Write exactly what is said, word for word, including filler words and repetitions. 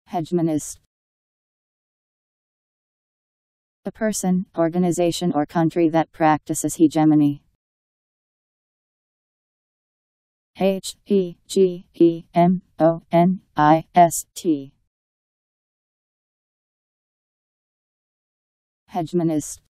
Hegemonist. A person, organization or country that practices hegemony. H E G E M O N I S T. Hegemonist.